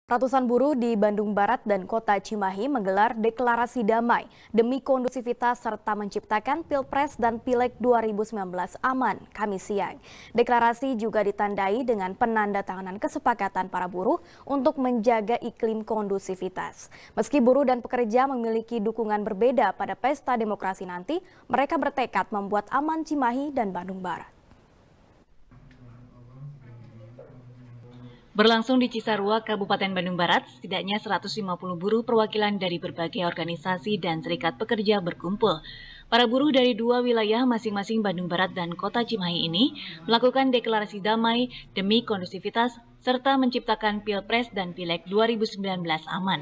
Ratusan buruh di Bandung Barat dan Kota Cimahi menggelar deklarasi damai demi kondusivitas serta menciptakan Pilpres dan Pileg 2019 aman Kamis siang. Deklarasi juga ditandai dengan penandatanganan kesepakatan para buruh untuk menjaga iklim kondusivitas. Meski buruh dan pekerja memiliki dukungan berbeda pada pesta demokrasi nanti, mereka bertekad membuat aman Cimahi dan Bandung Barat. Berlangsung di Cisarua, Kabupaten Bandung Barat, setidaknya 150 buruh perwakilan dari berbagai organisasi dan serikat pekerja berkumpul. Para buruh dari dua wilayah masing-masing Bandung Barat dan Kota Cimahi ini melakukan deklarasi damai demi kondusivitas serta menciptakan Pilpres dan Pileg 2019 aman.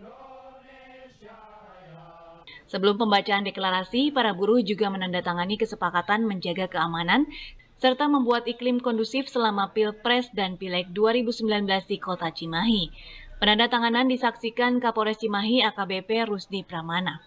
Sebelum pembacaan deklarasi, para buruh juga menandatangani kesepakatan menjaga keamanan serta membuat iklim kondusif selama Pilpres dan Pileg 2019 di Kota Cimahi. Penandatanganan disaksikan Kapolres Cimahi AKBP Rusdi Pramana.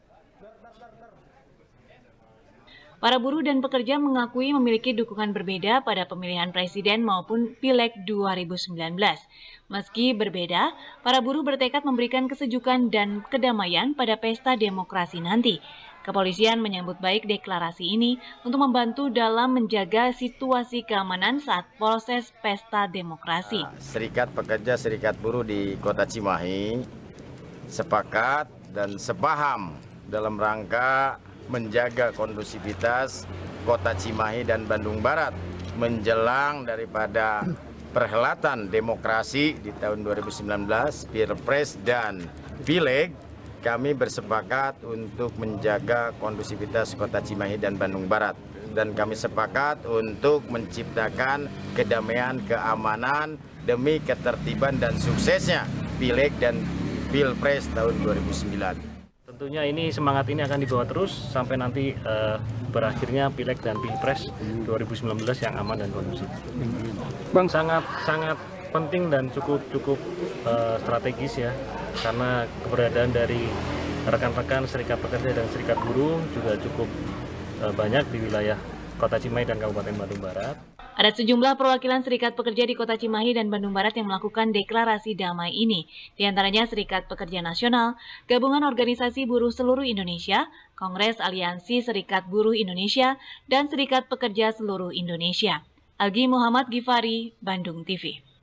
Para buruh dan pekerja mengakui memiliki dukungan berbeda pada pemilihan presiden maupun Pileg 2019. Meski berbeda, para buruh bertekad memberikan kesejukan dan kedamaian pada pesta demokrasi nanti. Kepolisian menyambut baik deklarasi ini untuk membantu dalam menjaga situasi keamanan saat proses pesta demokrasi. Serikat pekerja, serikat buruh di Kota Cimahi sepakat dan sepaham dalam rangka menjaga kondusivitas Kota Cimahi dan Bandung Barat menjelang daripada perhelatan demokrasi di tahun 2019, Pilpres dan Pileg. Kami bersepakat untuk menjaga kondusivitas Kota Cimahi dan Bandung Barat. Dan kami sepakat untuk menciptakan kedamaian, keamanan demi ketertiban dan suksesnya Pileg dan Pilpres tahun 2009. Tentunya ini semangat ini akan dibawa terus sampai nanti berakhirnya Pileg dan Pilpres 2019 yang aman dan kondusif. Bang, sangat penting dan cukup strategis ya, karena keberadaan dari rekan-rekan serikat pekerja dan serikat buruh juga cukup banyak di wilayah Kota Cimahi dan Kabupaten Bandung Barat. Ada sejumlah perwakilan serikat pekerja di Kota Cimahi dan Bandung Barat yang melakukan deklarasi damai ini. Di antaranya Serikat Pekerja Nasional, Gabungan Organisasi Buruh Seluruh Indonesia, Kongres Aliansi Serikat Buruh Indonesia, dan Serikat Pekerja Seluruh Indonesia. Algi Muhammad Gifari, Bandung TV.